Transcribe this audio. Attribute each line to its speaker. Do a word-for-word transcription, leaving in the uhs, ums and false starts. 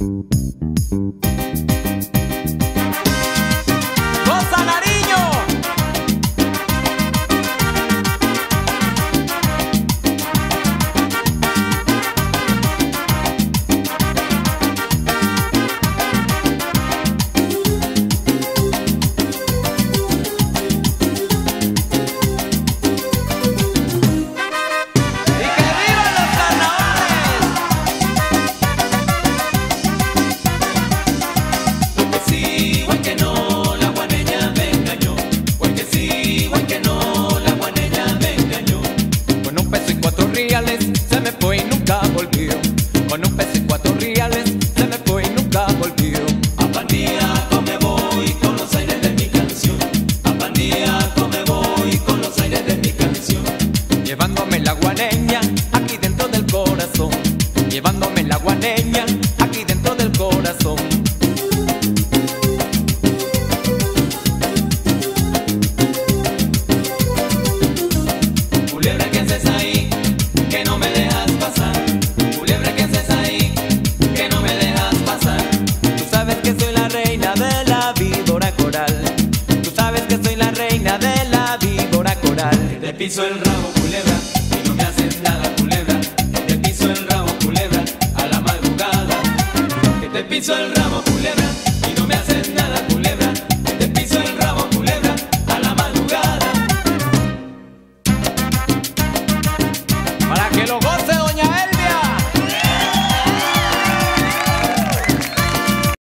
Speaker 1: ¡Goza, Nariño!
Speaker 2: Se me fue y nunca volvió. Con un peso y cuatro reales se me fue y nunca volvió.
Speaker 3: A Pandíaco me voy con los aires de mi canción. A Pandíaco me voy con los aires de mi canción.
Speaker 2: Llevándome la guaneña aquí dentro del corazón. Llevándome la guaneña aquí dentro del corazón.
Speaker 3: Culebra, ¿qué haces ahí? Que no me dejas pasar. Culebra, ¿qué haces ahí? Que no me dejas pasar.
Speaker 2: Tú sabes que soy la reina de la víbora coral. Tú sabes que soy la reina de la víbora coral.
Speaker 3: Te piso el rabo, culebra, y no me haces nada, culebra. Te piso el rabo, culebra, a la madrugada. Que te piso el rabo, culebra.